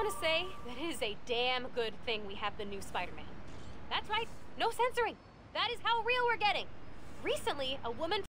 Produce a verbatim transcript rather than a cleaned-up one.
want to say that it is a damn good thing we have the new Spider-Man. That's right, no censoring. That is how real we're getting. Recently, a woman